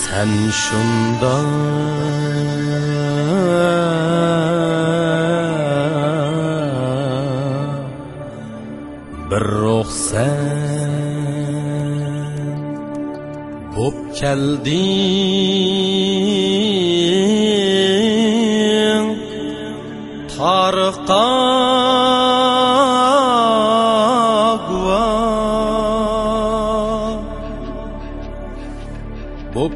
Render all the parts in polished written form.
Sen şunda bir ruh sen bo'p kelding tariqqa bo'p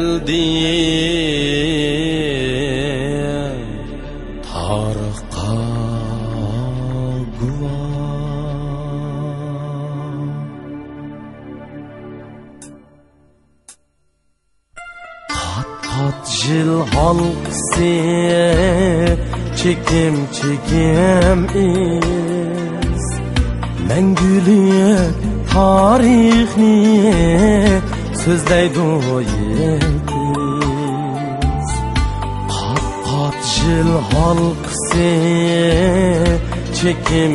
kelding tariqqa qat jil halqisi çekim iz mengülik tarixni so'zlaydi yetiz qat jil halqisi çekim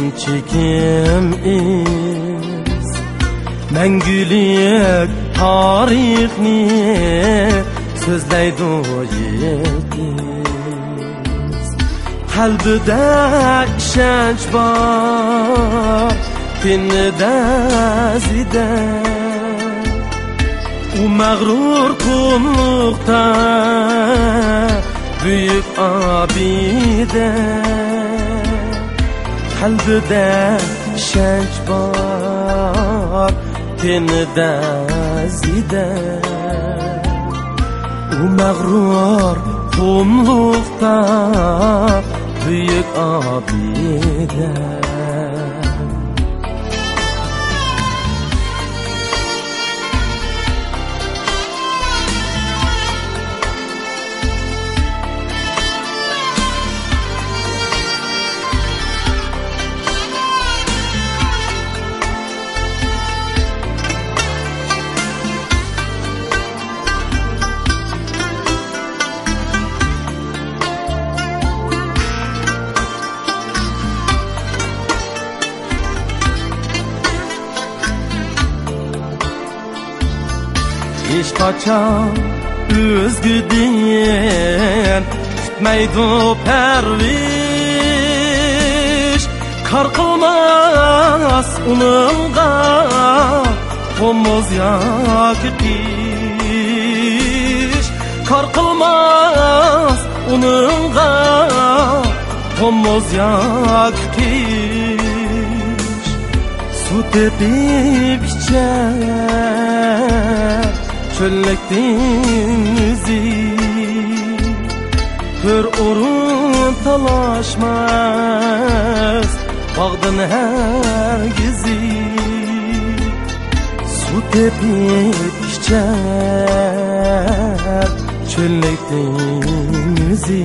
iz mengülik tarixni so'zlaydi yetiz qalbida ishonch bor dinida zida u mag'rur qumluqda büyük abide qalbida ishonch bor dinida zida u mag'rur qumluqda büyük abide Hiç kaçan üzgüden tutmaydı perviş kar kılmaz onunla omuz yakı kış kar kılmaz onunla omuz yakı kış su tepip içer çöllek denizi bir urun talaşmaz bağdan hergizi su tepip içer çöllek denizi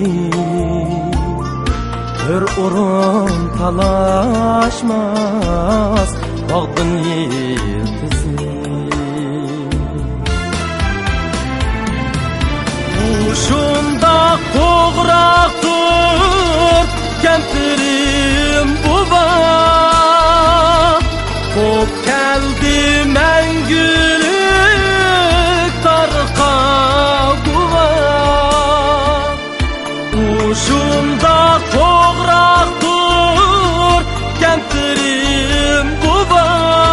bir urun talaşmaz bağdan yeltizi Uşunda toğraktır kempirim buva Kop geldi mengülük tarıqa buva Uşunda toğraktır kempirim buva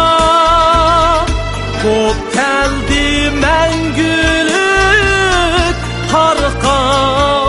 Kop geldi mengülük tarıqa